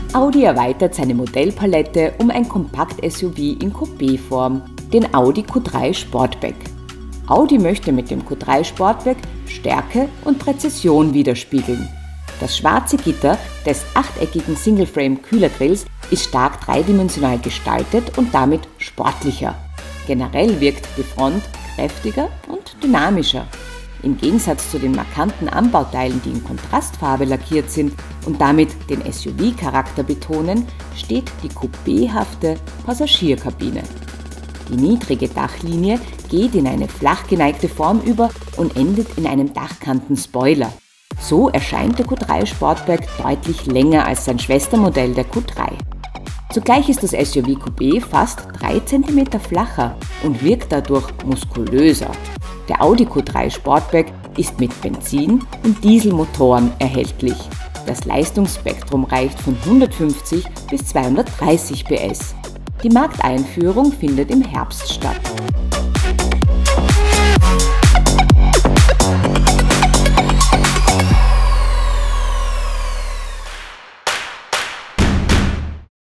Audi erweitert seine Modellpalette um ein Kompakt-SUV in Coupé-Form, den Audi Q3 Sportback. Audi möchte mit dem Q3 Sportback Stärke und Präzision widerspiegeln. Das schwarze Gitter des achteckigen Single-Frame-Kühlergrills ist stark dreidimensional gestaltet und damit sportlicher. Generell wirkt die Front kräftiger und dynamischer. Im Gegensatz zu den markanten Anbauteilen, die in Kontrastfarbe lackiert sind und damit den SUV-Charakter betonen, steht die coupéhafte Passagierkabine. Die niedrige Dachlinie geht in eine flach geneigte Form über und endet in einem Dachkantenspoiler. So erscheint der Q3 Sportback deutlich länger als sein Schwestermodell der Q3. Zugleich ist das SUV Coupé fast 3 cm flacher und wirkt dadurch muskulöser. Der Audi Q3 Sportback ist mit Benzin- und Dieselmotoren erhältlich. Das Leistungsspektrum reicht von 150 bis 230 PS. Die Markteinführung findet im Herbst statt.